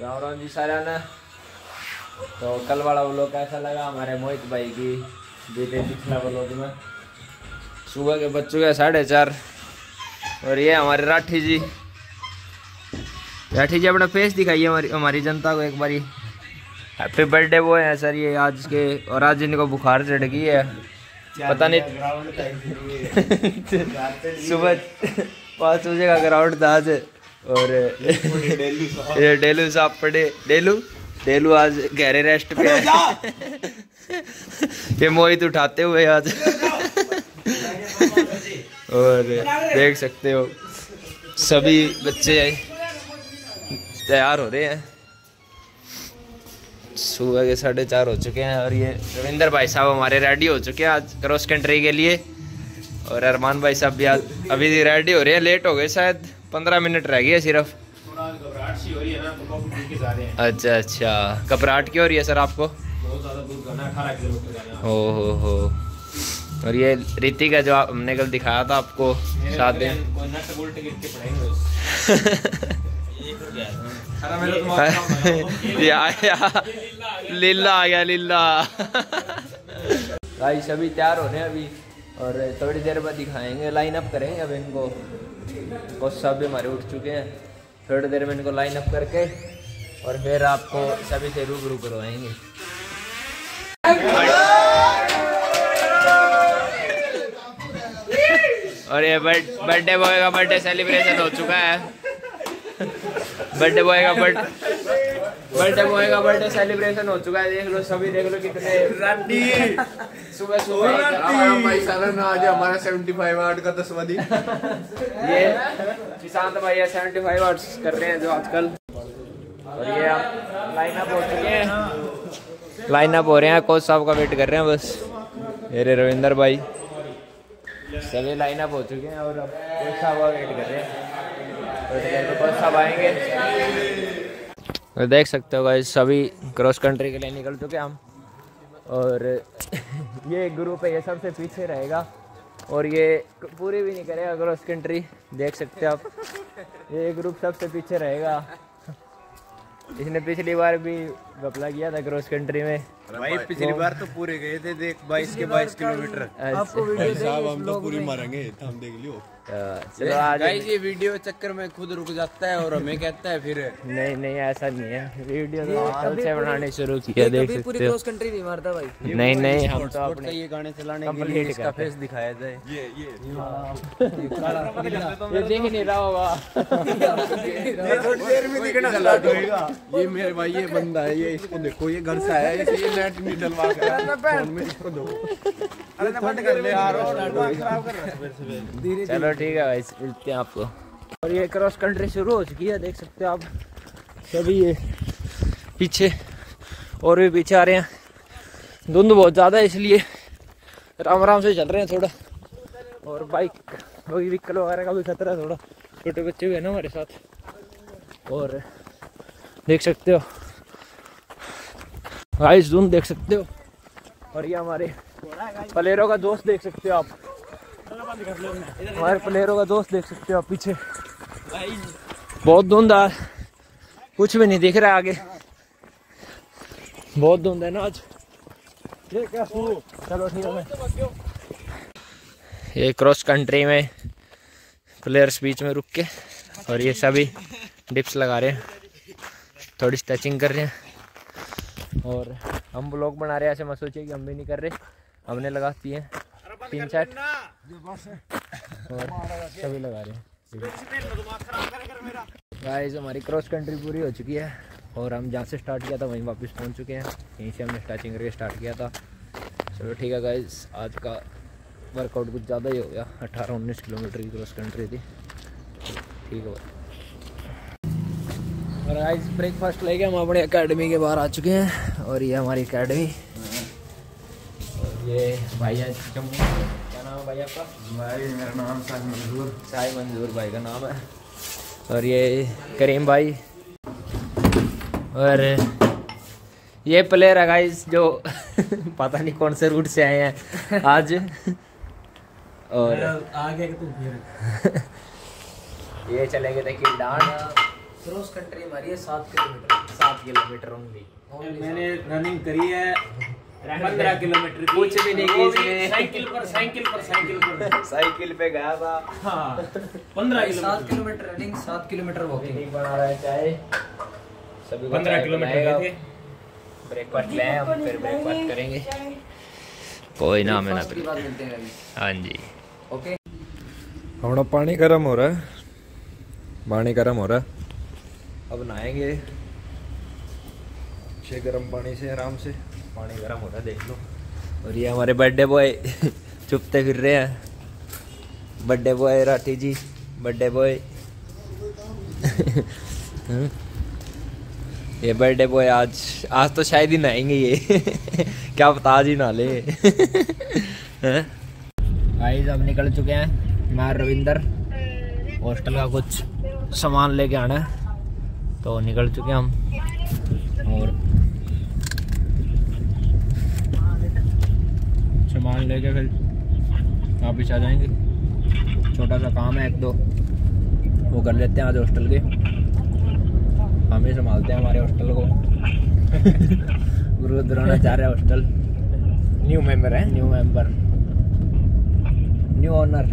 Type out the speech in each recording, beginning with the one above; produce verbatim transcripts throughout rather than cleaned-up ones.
राम राम जी सारा ने। तो कल वाला व्लॉग कैसा लगा हमारे मोहित भाई की बीते पिछला व्लॉग में। सुबह के बज चुके साढ़े चार और ये हमारे राठी जी राठी जी अपना फेस दिखाइए हमारी हमारी जनता को एक बारी। हैप्पी बर्थडे वो है सर ये आज के, और आज इनको बुखार चढ़ गई है पता नहीं। सुबह पाँच बजे का ग्राउंड था आज और ये डेलू साहब पड़े डेलू डेलू आज गहरे रेस्ट पे है। ये मोहित उठाते हुए आज और देख सकते हो सभी बच्चे तैयार हो रहे हैं। सुबह के साढ़े चार हो चुके हैं और ये रविंदर भाई साहब हमारे रेडी हो चुके हैं आज क्रॉस कंट्री के लिए। और अरमान भाई साहब भी आज अभी रेडी हो रहे हैं, लेट हो गए शायद पंद्रह मिनट रह गए सिर्फ। अच्छा अच्छा घबराहट क्यों हो रही है सर आपको? बहुत ज़्यादा दूर जाना है, अठारह किलोमीटर जाना है। ओ हो हो। और ये रीति का जो हमने कल दिखाया था आपको सात दिन लीला आ गया लीला। भाई सभी तैयार हो रहे हैं अभी और थोड़ी देर बाद दिखाएंगे, लाइन अप करेंगे अब इनको। कोच साहब भी हमारे उठ चुके हैं, थोड़ी देर में इनको लाइन अप करके और फिर आपको सभी से रूबरू करवाएंगे। और ये बर्थडे बॉय का बर्थडे सेलिब्रेशन हो चुका है। बर्थडे बॉय का बर्थडे बर्थडे बॉय का बर्थडे सेलिब्रेशन हो चुका है। देख लो सभी देख लो कितने सुबह सुबह भाई सारा ना आज हमारा पचहत्तर वाट का दसवां दिन। ये किसान भाई पचहत्तर वाट्स कर रहे हैं जो आजकल। और ये हम लाइन अप हो चुके हैं, लाइन अप हो रहे हैं, कोच साहब का वेट कर रहे हैं बस। मेरे रविंदर भाई सभी लाइन अप हो चुके हैं और अब कोच साहब का वेट कर रहे हैं। तो कोच साहब आएंगे और देख सकते हो भाई सभी क्रॉस कंट्री के लिए निकल चुके हैं हम। और ये ग्रुप है ये सबसे पीछे रहेगा और ये पूरी भी नहीं करेगा क्रॉस कंट्री, देख सकते हो आप। ये ग्रुप सबसे पीछे रहेगा। इसने पिछली बार भी घपला किया था क्रॉस कंट्री में भाई, पिछली बार तो पूरे गए थे देख बाईस के बाईस किलोमीटर। आपको साहब हम तो पूरी मारेंगे, हम देख लियो। चलो आज ये वीडियो चक्कर में खुद रुक जाता है और हमें कहता है फिर नहीं नहीं ऐसा नहीं है। वीडियो तो कल से बनाने शुरू किया, देख सकते हो। पूरी क्रॉस कंट्री नहीं मारता भाई। नहीं नहीं हम तो अपने ये गाने चलाने के लिए इसका फेस दिखाया जाए। ये ये ये देख नहीं रहा होगा। थोड़ी देर में दिखना स्टार्ट होएगा। ये मेरे भाई ये बंदा है, ये इसको देखो, ये घर से आया है, ये नेट नहीं डलवा कर फोन में इसको दो। अरे बंद कर ले यार, खराब कर रहा है। चलो ठीक है भाई मिलते हैं आपको। और ये क्रॉस कंट्री शुरू हो चुकी है, देख सकते हो आप सभी। ये पीछे और भी पीछे आ रहे हैं, धुंध बहुत ज़्यादा है इसलिए आराम आराम से चल रहे हैं थोड़ा। और बाइक व्हीकल वगैरह का भी खतरा है थोड़ा, छोटे बच्चे भी है ना हमारे साथ। और देख सकते हो गाइस धुंध देख सकते हो। और ये हमारे प्लेयरों का दोस्त देख सकते हो आप, हमारे प्लेयरों का दोस्त देख सकते हो आप पीछे। बहुत धुंध है, कुछ भी नहीं दिख रहा है आगे, बहुत धुंध है ना आज। ये क्या चलो ठीक है। ये क्रॉस कंट्री में प्लेयर्स बीच में रुक के और ये सभी डिप्स लगा रहे हैं, थोड़ी स्ट्रेचिंग कर रहे हैं। और हम ब्लॉग बना रहे हैं, ऐसे मत सोचिए कि हम भी नहीं कर रहे, हमने लगाती हैं तीन चार और सभी लगा रहे हैं। गाइस हमारी क्रॉस कंट्री पूरी हो चुकी है और हम जहाँ से स्टार्ट किया था वहीं वापस पहुँच चुके हैं। यहीं से हमने स्ट्रेचिंग करके स्टार्ट किया था। चलो ठीक है गाइस, आज का वर्कआउट कुछ ज़्यादा ही हो गया, अठारह उन्नीस किलोमीटर की क्रॉस कंट्री थी। ठीक है। और गाइस ब्रेकफास्ट लेके हम अपने एकेडमी के बाहर आ चुके हैं और ये हमारी एकेडमी। और ये भैया जम्मू, क्या नाम है भाई आपका? भाई मेरा नाम शाह मंजूर शाह मंजूर भाई का नाम है। और ये करीम भाई और ये प्लेयर है गाइस जो पता नहीं कौन से रूट से आए हैं आज। और आगे तुम फिर ये चले गए थे किल्डान क्रॉस कंट्री हमारी है सात किलोमीटर। सात किलोमीटर ओनली। मैंने रनिंग करी है पंद्रह किलोमीटर की। कुछ भी नहीं की इसने। साइकिल पर साइकिल पर साइकिल पर साइकिल पे गया था। हाँ पंद्रह सात किलोमीटर रनिंग, सात किलोमीटर वॉकिंग। बना रहा है चाय। सभी पंद्रह किलोमीटर गए थे। ब्रेकफास्ट ले हम फिर ब्रेकफास्ट करेंगे। कोई ना मैं ना की बात मिलते हैं अभी। हाँ जी ओके। हमारा पानी गर्म हो रहा है, पानी गर्म हो रहा है। अब नहाएंगे अच्छे गर्म पानी से, आराम से। पानी गर्म हो रहा है, देख लो। और ये हमारे बर्थडे बॉय चुपते फिर रहे हैं। Birthday boy Rathi ji, birthday boy. ये बर्थडे बॉय आज आज तो शायद ही नहाएंगे ये। क्या पता आज ही नहा ले। गाइस अब निकल चुके हैं। मैं रविंदर हॉस्टल का कुछ सामान लेके आना है तो निकल चुके हैं हम। और सामान लेके फिर वापिस आ जाएंगे। छोटा सा काम है एक दो, वो कर लेते हैं आज हॉस्टल के। हम ही संभालते हैं हमारे हॉस्टल को। Guru Dronacharya hostel. New member है, न्यू मेंबर, न्यू ओनर।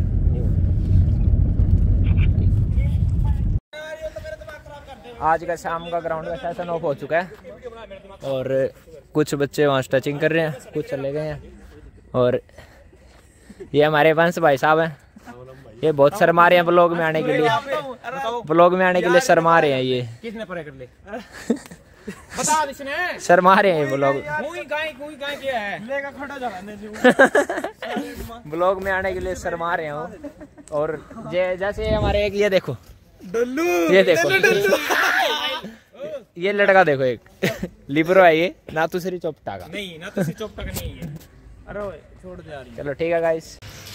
आज का शाम का ग्राउंड का सेशन ऑफ हो चुका है और कुछ बच्चे वहाँ स्ट्रेचिंग कर रहे हैं, कुछ चले गए हैं। और ये हमारे वंश भाई साहब हैं, ये बहुत शर्मा रहे हैं ब्लॉग में आने के लिए। ब्लॉग में आने के लिए शर्मा रहे हैं ये। किसने परे कर ले? बता इसने। शर्मा रहे हैं ब्लॉग। कोई गाय कोई गाय क्या है? लेगा खड़ा जा। ब्लॉग में आने के लिए शर्मा रहे हैं। और जे जैसे हमारे एक ये देखो डल्लू, ये देखो ये लड़का देखो, एक लिबरो है ये, ना तो सिरी चौपटा का। नहीं ना तो सिरी चौपटा का नहीं है। अरे छोड़ दे यार। चलो ठीक है गाइस।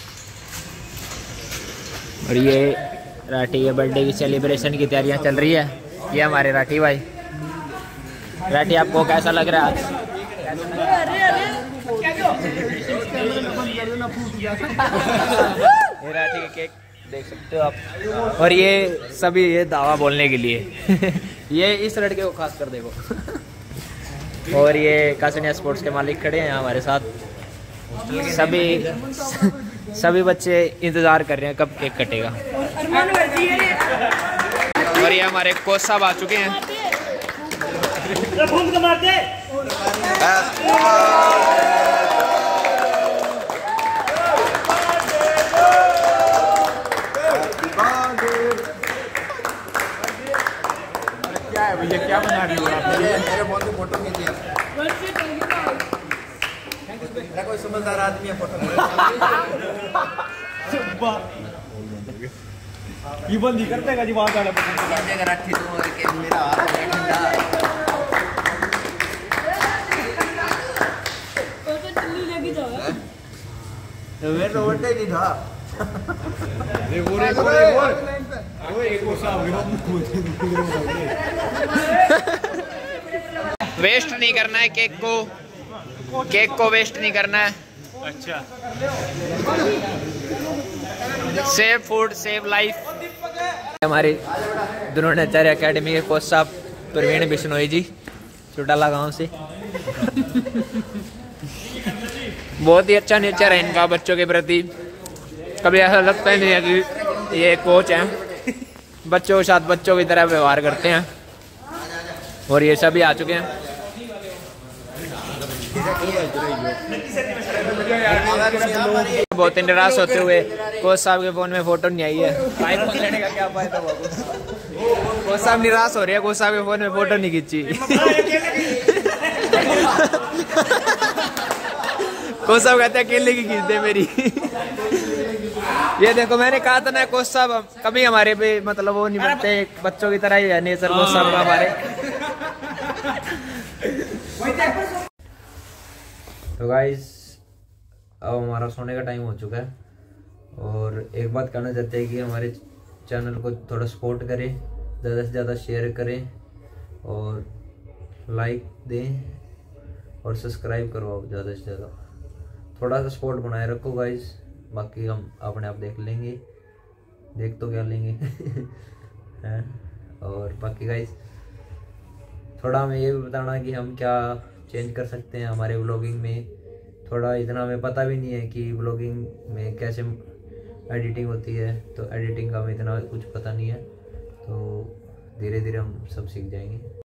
और ये राठी के बर्थडे की सेलिब्रेशन की तैयारियां चल रही है। ये हमारे राठी भाई। राठी आपको कैसा लग रहा है आज? ये राठी के केक देख सकते हो आप। और ये सभी ये दावा बोलने के लिए। ये इस लड़के को खास कर देखो। और ये कासनिया स्पोर्ट्स के मालिक खड़े हैं हमारे साथ। सभी सभी बच्चे इंतजार कर रहे हैं कब केक कटेगा। और ये हमारे कोच साहब आ चुके हैं। क्या है भैया, क्या बना रहे हो आप? मेरे फोन में फोटो खींची है। कोई समझदार आदमी है, फोटो ये बंद ही करते हैं जी। वहाँ जाना अगर रखी तुम और के मेरा हाथ हो गया ठंडा। तो मेरे तो बर्थडे नहीं था। ये बोल बोल बोल वो एक कोसा हो गया। वेस्ट नहीं करना है केक को, केक को वेस्ट नहीं करना है। अच्छा, सेव फूड सेव लाइफ। हमारे द्रोणाचार्य एकेडमी के कोच साहब प्रवीण बिश्नोई जी, चुटाला गांव से। बहुत ही अच्छा नेचर है इनका बच्चों के प्रति। कभी ऐसा लगता ही नहीं है कि ये कोच हैं। बच्चों के साथ बच्चों की तरह व्यवहार करते हैं। और ये सभी आ चुके हैं। बहुत निराश होते हुए कोच साहब के फोन में फोटो नहीं आई है। आईफोन लेने का क्या फायदा हुआ? कोच साहब निराश हो रहे हैं, कोच साहब के फोन में फोटो नहीं खींची। कोच साहब कहते हैं अकेले की खींच दे मेरी। ये देखो मैंने कहा था ना, कोच साहब कभी हमारे पे मतलब वो नहीं बनते, बच्चों की तरह ही है नेचर कोच साहब का हमारे। तो गाइस अब हमारा सोने का टाइम हो चुका है। और एक बात कहना चाहते हैं कि हमारे चैनल को थोड़ा सपोर्ट करें, ज़्यादा से ज़्यादा शेयर करें और लाइक दें और सब्सक्राइब करवाओ ज़्यादा से ज़्यादा। थोड़ा सा सपोर्ट बनाए रखो गाइस, बाकी हम अपने आप देख लेंगे। देख तो क्या लेंगे। और बाकी गाइस थोड़ा हमें ये भी बताना कि हम क्या चेंज कर सकते हैं हमारे व्लॉगिंग में। थोड़ा इतना हमें पता भी नहीं है कि व्लॉगिंग में कैसे एडिटिंग होती है, तो एडिटिंग का हमें इतना कुछ पता नहीं है, तो धीरे धीरे हम सब सीख जाएंगे।